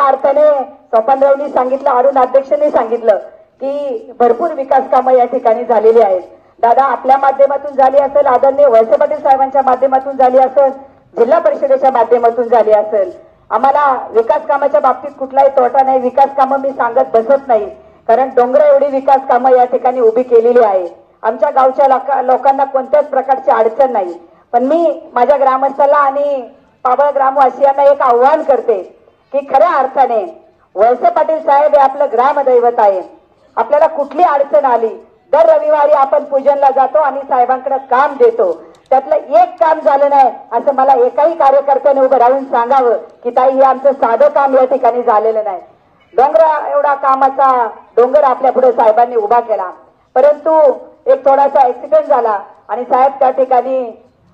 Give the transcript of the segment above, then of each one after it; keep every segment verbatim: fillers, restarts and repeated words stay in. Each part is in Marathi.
खऱ्या अर्थाने स्वपनरावनी सांगितलं, अरुण अध्यक्षांनी सांगितलं की भरपूर विकास कामं या ठिकाणी झालेली आहेत. दादा आपल्या माध्यमातून झाली असेल, आदरणीय वळसे पाटील साहेबांच्या माध्यमातून झाली असेल, जिल्हा परिषदेच्या माध्यमातून झाली असेल. आम्हाला विकास कामाच्या बाबतीत कुठलाही तोटा नाही. विकास कामं मी सांगत बसत नाही, कारण डोंगरा एवढी विकास कामं या ठिकाणी उभी केलेली आहे. आमच्या गावच्या लोकांना कोणत्याच प्रकारची अडचण नाही. पण मी माझ्या ग्रामस्थांना आणि पाबळ ग्रामवासियांना एक आव्हान करते की खऱ्या अर्थाने वळसे पाटील साहेब हे आपलं ग्रामदैवत आहे. आपल्याला कुठली अडचण आली, दर रविवारी आपण पूजनला जातो आणि साहेबांकडे काम देतो. त्यातलं एक काम झालं नाही असं मला एकाही कार्यकर्त्याने उभं राहून सांगावं की ताई हे आमचं साधं काम या ठिकाणी झालेलं नाही. डोंगरा एवढा कामाचा डोंगर आपल्या पुढे साहेबांनी उभा केला, परंतु एक थोडासा ऍक्सिडेंट झाला आणि साहेब त्या ठिकाणी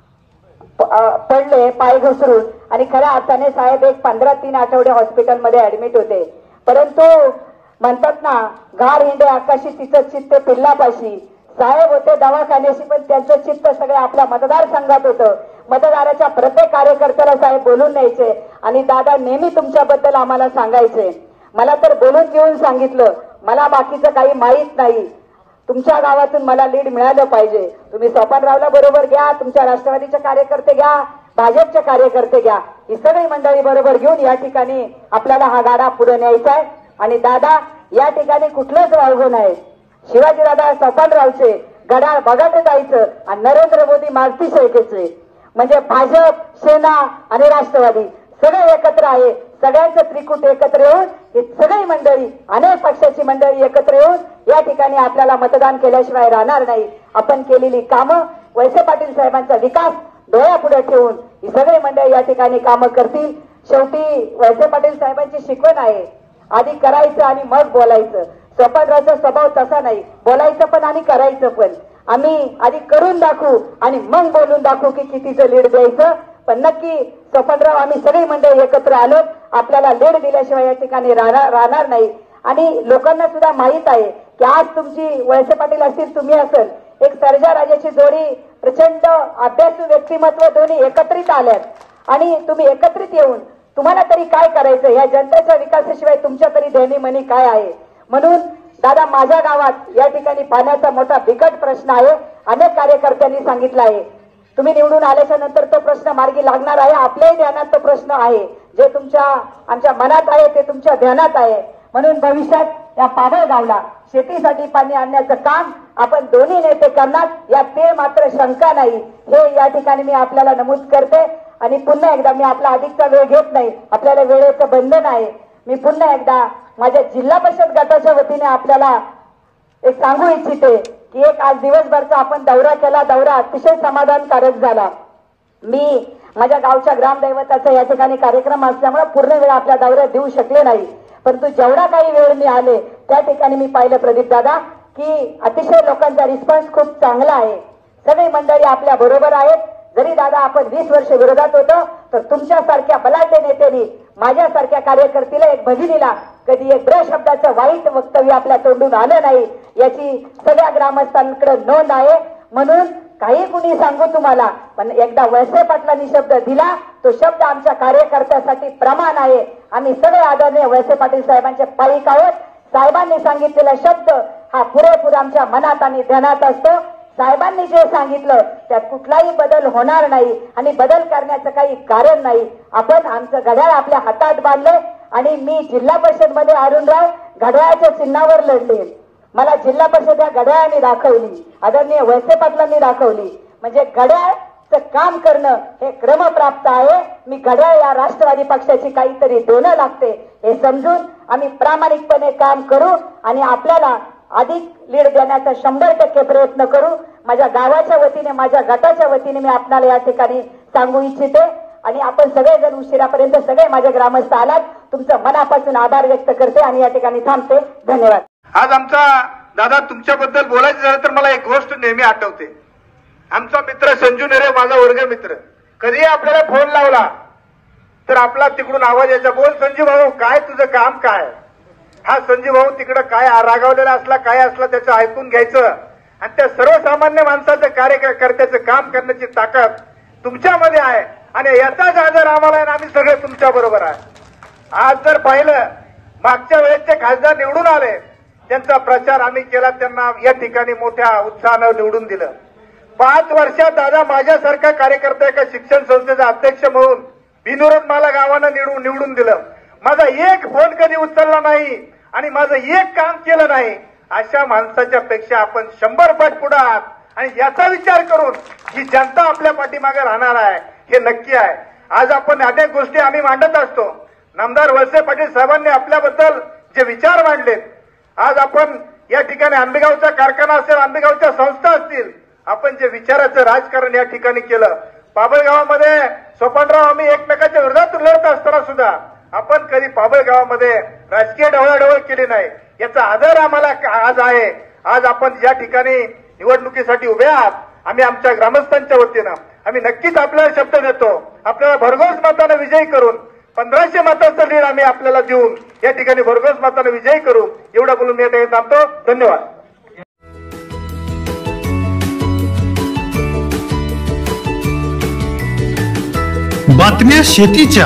पडले पाय घसरून, आणि खऱ्या अर्थाने साहेब एक पंधरा तीन आठवडे हॉस्पिटलमध्ये ऍडमिट होते. परंतु म्हणतात ना, घार हिंडे आकाशी तिचं चित्त पिल्लापाशी. साहेब होते दवाखान्याशी, पण त्यांचं चित्त सगळे आपल्या मतदारसंघात होतं. मतदाराच्या प्रत्येक कार्यकर्त्याला साहेब बोलून न्यायचे आणि दादा नेहमी तुमच्याबद्दल आम्हाला सांगायचे. मला तर बोलून घेऊन सांगितलं, मला बाकीचं काही माहीत नाही, तुमच्या गावातून मला लीड मिळालं पाहिजे. तुम्ही स्वपनरावला बरोबर घ्या, तुमच्या राष्ट्रवादीचे कार्यकर्ते घ्या, भाजपचे कार्यकर्ते घ्या, ही सगळी मंडळी बरोबर घेऊन या ठिकाणी आपल्याला हा गाडा पुढे न्यायचा आहे. आणि दादा या ठिकाणी कुठलंच वावगं नाही. शिवाजीदादा स्वपनरावचे गडाळ बघत जायचं आणि नरेंद्र मोदी मारुती शेळकेचे, म्हणजे भाजप, सेना आणि राष्ट्रवादी सगळे एकत्र आहे. सगळ्यांचं त्रिकूट एकत्र येऊन ही सगळी मंडळी, अनेक पक्षाची मंडळी एकत्र येऊन या ठिकाणी आपल्याला मतदान केल्याशिवाय राहणार नाही. आपण केलेली कामं, वळसे पाटील साहेबांचा विकास डोळ्यापुढे ठेवून ही सगळी मंडळी या ठिकाणी कामं करतील. शेवटी वळसे पाटील साहेबांची शिकवण आहे, आधी करायचं आणि मग बोलायचं. स्वपनरावचा स्वभाव तसा नाही, बोलायचं पण आणि करायचं पण. आम्ही आधी करून दाखवू आणि मग बोलून दाखवू की कितीचं लीड द्यायचं. पण नक्की स्वपनराव आम्ही सगळी मंडळी एकत्र आलो, आपल्याला लीड दिल्याशिवाय या ठिकाणी राहणार नाही. आणि लोकांना सुद्धा माहित आहे की आज तुमची वळसे पाटील असतील, तुम्ही असेल, एक सर्जा राजाची जोडी, प्रचंड अभ्यासू व्यक्तिमत्व दोन्ही एकत्रित आल्यात आणि तुम्ही एकत्रित येऊन तुम्हाला तरी काय करायचं, या जनतेच्या विकासाशिवाय तुमच्या तरी ध्येनी मनी काय आहे. म्हणून दादा माझ्या गावात या ठिकाणी पाण्याचा मोठा बिकट प्रश्न आहे. अनेक कार्यकर्त्यांनी सांगितलं आहे, तुम्ही निवडून आल्याच्या नंतर तो प्रश्न मार्गी लागणार आहे. आपल्याही ध्यानात तो प्रश्न आहे, जे तुमच्या आमच्या मनात आहे ते तुमच्या ध्यानात आहे. म्हणून भविष्यात या पाबळ गावला शेतीसाठी पाणी आणण्याचं काम आपण दोन्ही नेते करणार, यात ते मात्र शंका नाही. हे या ठिकाणी मी आपल्याला नमूद करते. आणि पुन्हा एकदा मी आपला अधिकचा वेळ घेत नाही, आपल्याला वेळेचं बंधन आहे. मी पुन्हा एकदा माझ्या जिल्हा परिषद गटाच्या वतीने आपल्याला एक सांगू इच्छिते की एक आज दिवसभरचा आपण दौरा केला, दौरा अतिशय समाधानकारक झाला. मी माझ्या गावच्या ग्रामदैवताचा या ठिकाणी कार्यक्रम असल्यामुळे पूर्ण वेळ आपल्या दौऱ्यात देऊ शकले नाही, परंतु जेवढा काही वेळ मी आले त्या ठिकाणी मी पाहिलं प्रदीप दादा की अतिशय लोकांचा रिस्पॉन्स खूप चांगला आहे. सगळी मंडळी आपल्या बरोबर आहेत. जरी दादा आपण वीस वर्ष विरोधात होतो, तर तुमच्यासारख्या बलाढ्य नेत्यांनी माझ्यासारख्या कार्यकर्तीला, एक भगिनीला कधी एक ब्र शब्दाचं वाईट वक्तव्य आपल्या तोंडून आलं नाही, याची सगळ्या ग्रामस्थांकडे नोंद आहे. म्हणून काही कुणी सांगू तुम्हाला, पण एकदा वळसे पाटलांनी शब्द दिला, तो शब्द आमच्या कार्यकर्त्यासाठी प्रमाण आहे. आम्ही सगळे आदरणीय वळसे पाटील साहेबांचे पाईक आहोत. साहेबांनी सांगितलेला शब्द हा पुरेपूर आमच्या मनात आणि ध्यानात असतो. साहेबांनी जे सांगितलं त्यात कुठलाही बदल होणार नाही आणि बदल करण्याचं काही कारण नाही. आपण आमचं घड्याळ आपल्या हातात बांधले आणि मी जिल्हा परिषद मध्ये अरुणराव घड्याळाच्या चिन्हावर लढले. मला जिल्हा परिषद या घड्याळाने दाखवली, आदरणीय वळसे पाटलांनी दाखवली. म्हणजे घड्याळचं काम करणं हे क्रमप्राप्त आहे. मी घड्याळ या राष्ट्रवादी पक्षाची काहीतरी देणं लागते हे समजून आम्ही प्रामाणिकपणे काम करू आणि आपल्याला अधिक लीड देण्याचा शंभर टक्के प्रयत्न करू. माझ्या गावाच्या वतीने, माझ्या गटाच्या वतीने मी आपल्याला या ठिकाणी सांगू इच्छिते. आणि आपण सगळेजण उशिरापर्यंत सगळे माझे ग्रामस्थ आलात, तुमचं मनापासून आभार व्यक्त करते आणि या ठिकाणी थांबते. धन्यवाद. आज आमचा दादा तुमच्याबद्दल बोलायचं झालं तर मला एक गोष्ट नेहमी आठवते. आमचा मित्र संजू नेरे, माझा वर्ग मित्र, कधी आपल्याला फोन लावला तर आपला तिकडून आवाज यायचा, बोल संजू भाऊ काय तुझं काम काय. हा संजू भाऊ तिकडं काय रागावलेला असला काय असला त्याचं ऐकून घ्यायचं आणि त्या सर्वसामान्य माणसाचं कार्यकर्त्याचं काम करण्याची ताकद तुमच्यामध्ये आहे आणि याचाच आदर आम्हाला आहे. आम्ही सगळे तुमच्या बरोबर आहे. आज जर पाहिलं मागच्या वेळेसचे खासदार निवडून आले, त्यांचा प्रचार आम्ही केला, त्यांना या ठिकाणी मोठ्या उत्साहानं निवडून दिलं. पाच वर्षात दादा माझ्यासारखा कार्यकर्ता एका शिक्षण संस्थेचा अध्यक्ष म्हणून बिनविरोध मला गावानं निवडून निवडून दिलं. माझा एक फोन कधी उचलला नाही आणि माझं एक काम केलं नाही. अशा माणसाच्या पेक्षा आपण शंभर पट पुढे आहात आणि याचा विचार करून ही जनता आपल्या पाठीमागे राहणार आहे हे नक्की आहे. आज आपण अनेक गोष्टी आम्ही मांडत असतो. नामदार वळसे पाटील साहेबांनी आपल्याबद्दल जे विचार मांडलेत, आज आपण या ठिकाणी आंबेगावचा कारखाना असेल, आंबेगावच्या संस्था असतील, आपण जे विचाराचं राजकारण या ठिकाणी केलं. पाबळ गावामध्ये सोपानराव आम्ही एकमेकाच्या विरोधात लढत असताना सुद्धा आपण कधी पाबळ गावामध्ये राजकीय ढवळाढवळ केली नाही. याचा आदर आम्हाला आज आहे. आज आपण या ठिकाणी निवडणुकीसाठी उभे आहात. आम्ही आमच्या ग्रामस्थांच्या वतीनं आम्ही नक्कीच आपल्याला शब्द देतो, आपल्याला भरघोस मताने विजयी करून पंधराशे मतांचं लीड आम्ही आपल्याला देऊन या ठिकाणी भरघोस मताने विजयी करू. एवढं बोलून मी आता थांबतो. धन्यवाद. बातम्या शेतीच्या,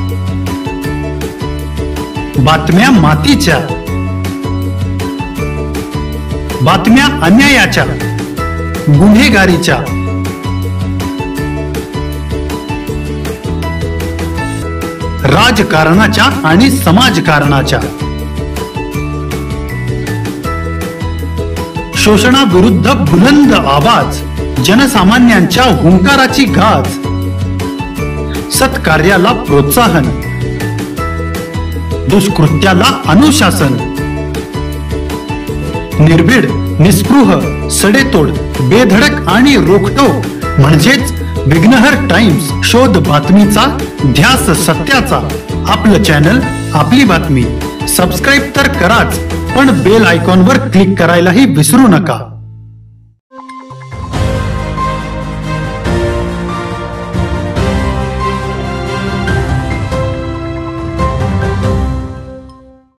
बातम्या मातीच्या, बातम्या अन्यायाच्या, गुन्हेगारीच्या, राजकारणाच्या आणि समाजकारणाच्या, शोषणाविरुद्ध बुलंद आवाज, जनसामान्यांच्या हुंकाराची गाज, सत्कार्याला प्रोत्साहन, दुष्कृत्याला अनुशासन, निर्भीड, निस्पृह, सडेतोड, बेधडक आणि रोखटोक म्हणजेच विघ्नहर टाइम्स. शोध बातमीचा, ध्यास सत्याचा. आपलं चॅनल, आपली बातमी. सबस्क्राईब तर कराच, पण बेल आयकॉनवर क्लिक करायलाही विसरू नका.